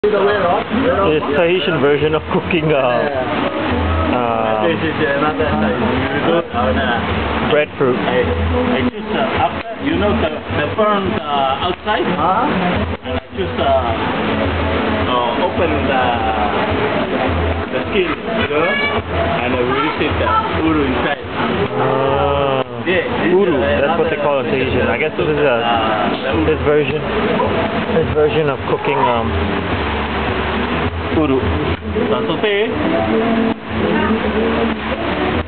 It's Tahitian version of cooking This is another breadfruit. I just after the burn outside, and I just open the skin, and we receive the uru inside. Uru, that's what they call it in Tahitian. I guess this is his version of cooking uru. Santote.